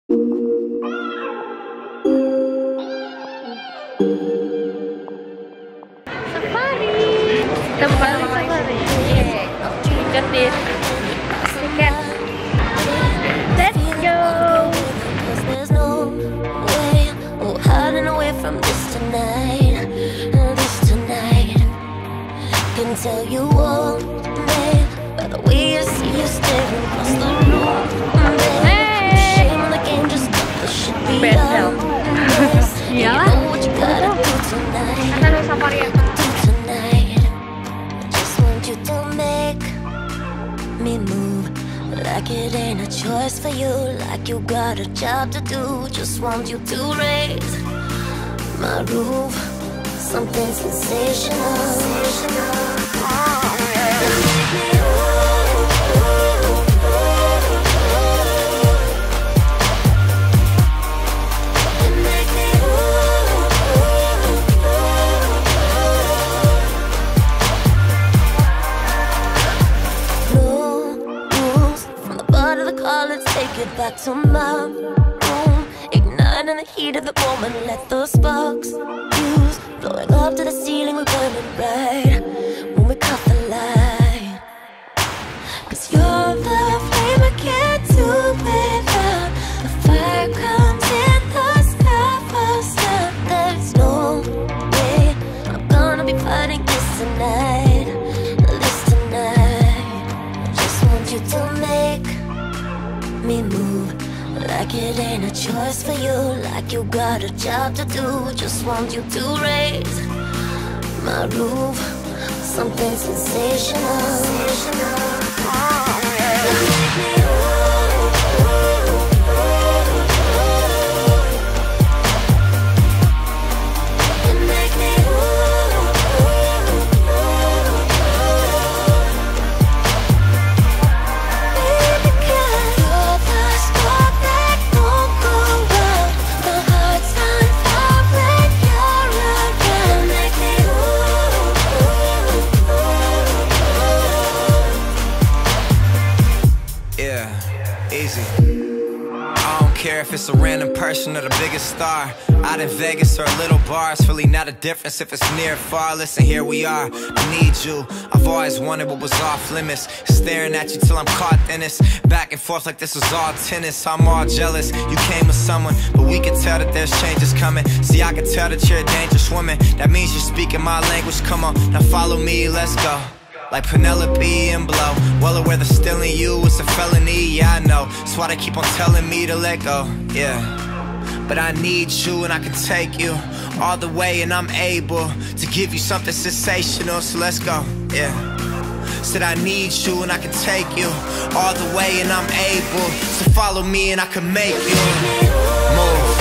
Safari. Tempat safari. Got this ticket. Let's go. There's no way we're hiding away from this tonight. Can tell you all, babe, by the way I see you staring across the room, babe. Shame on the game, just cut the shit beyond. You know what you gotta do tonight. Do tonight. I just want you to make me move like it ain't a choice for you, like you got a job to do. Just want you to raise my roof, something sensational. Let's take it back to my room. Igniting the heat of the moment. Let the sparks fuse. Blowing up to the ceiling. We're burning bright when we cut the light. Cause you're the flame I can't do without. The fire comes in the sky first up. There's no way I'm gonna be fighting this tonight. I just want you to make me move like it ain't a choice for you, like you got a job to do. Just want you to raise my roof, something sensational. If it's a random person or the biggest star, out in Vegas or a little bar, it's really not a difference if it's near or far. Listen, here we are, I need you. I've always wanted what was off limits, staring at you till I'm caught in this. Back and forth like this was all tennis. I'm all jealous, you came with someone, but we can tell that there's changes coming. See, I can tell that you're a dangerous woman. That means you're speaking my language, come on, now follow me, let's go. Like Penelope and Blow, well aware that stealing you is a felony, yeah I know. That's why they keep on telling me to let go, yeah. But I need you and I can take you all the way, and I'm able to give you something sensational, so let's go, yeah. Said I need you and I can take you all the way, and I'm able. So follow me and I can make you move.